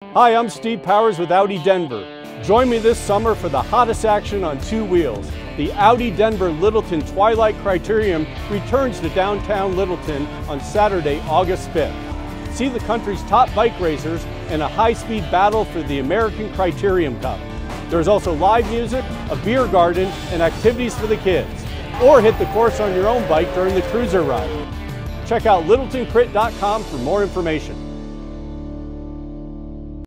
Hi, I'm Steve Powers with Audi Denver. Join me this summer for the hottest action on two wheels. The Audi Denver Littleton Twilight Criterium returns to downtown Littleton on Saturday, August 5th. See the country's top bike racers in a high-speed battle for the American Criterium Cup. There's also live music, a beer garden, and activities for the kids. Or hit the course on your own bike during the cruiser ride. Check out littletoncrit.com for more information.